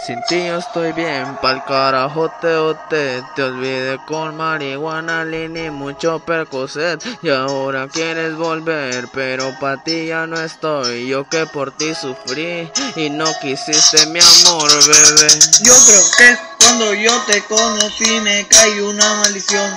Sin ti yo estoy bien, pa'l carajo te olvidé con marihuana, ni mucho Percocet. Y ahora quieres volver, pero pa' ti ya no estoy. Yo que por ti sufrí y no quisiste mi amor, bebé. Yo creo que cuando yo te conocí me cayó una maldición.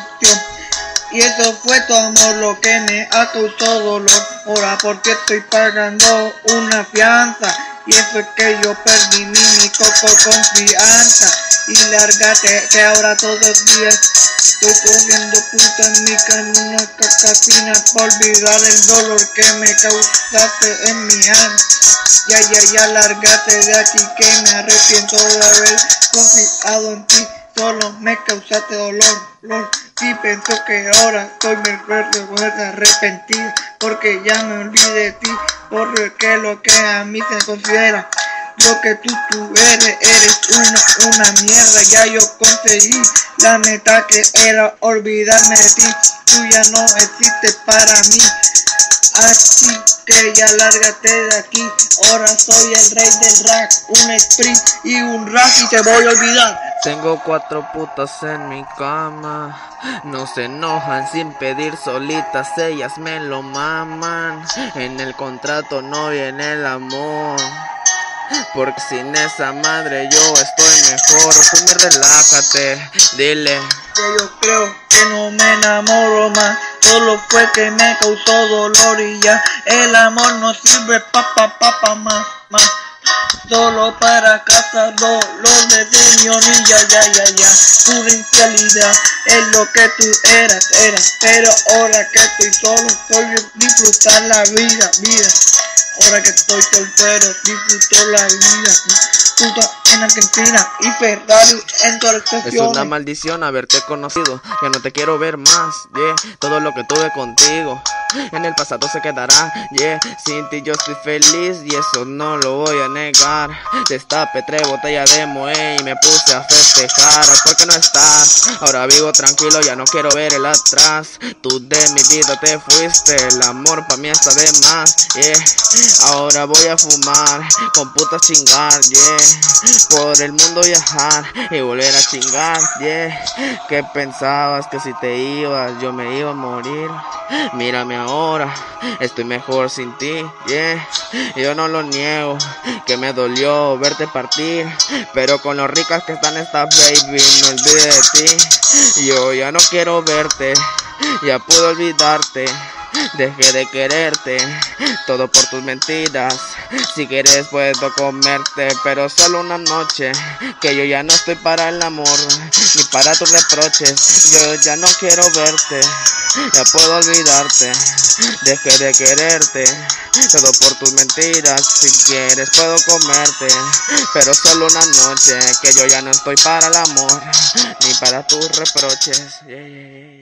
Y eso fue tu amor lo que me ha causado dolor. Ahora porque estoy pagando una fianza. Y eso es que yo perdí mi coco confianza. Y lárgate que ahora todos los días estoy cogiendo puta en mi camino cacafina para olvidar el dolor que me causaste en mi alma. Ya, lárgate de aquí que me arrepiento de haber confiado en ti. Solo me causaste dolor. Y pienso que ahora estoy mejor de arrepentido, porque ya me olvidé de ti, porque lo que a mí se considera lo que tú eres una mierda. Ya yo conseguí la meta que era olvidarme de ti. Tú ya no existes para mí, así que ya lárgate de aquí. Ahora soy el rey del rap, un sprint y un rap y te voy a olvidar. Tengo 4 putas en mi cama, no se enojan sin pedir solitas, ellas me lo maman. En el contrato no viene el amor, porque sin esa madre yo estoy mejor. Tú relájate, dile que yo creo que no me enamoro más. Solo fue que me causó dolor y ya. El amor no sirve más. Solo para cazar dolor de demonilla, ya. Pura infidelidad es lo que tú eras. Pero ahora que estoy solo, soy disfrutar la vida. Ahora que estoy soltero, disfruto la vida. Puta en Argentina y Ferrari en tu estación. Es una maldición haberte conocido, ya no te quiero ver más, todo lo que tuve contigo en el pasado se quedará, sin ti yo estoy feliz y eso no lo voy a negar. Destapé 3 botellas de Moe y me puse a festejar, porque no estás, ahora vivo tranquilo, ya no quiero ver el atrás. Tú de mi vida te fuiste, el amor pa' mí está de más, ahora voy a fumar, con putas chingar, por el mundo viajar y volver a chingar, ¿Qué pensabas? Que si te ibas yo me iba a morir. Mírame ahora, estoy mejor sin ti, yo no lo niego, que me dolió verte partir, pero con lo ricas que están estas baby no olvidé de ti. Yo ya no quiero verte, ya puedo olvidarte. Dejé de quererte, todo por tus mentiras. Si quieres puedo comerte, pero solo una noche. Que yo ya no estoy para el amor, ni para tus reproches. Yo ya no quiero verte, ya puedo olvidarte. Dejé de quererte, todo por tus mentiras. Si quieres puedo comerte, pero solo una noche. Que yo ya no estoy para el amor, ni para tus reproches.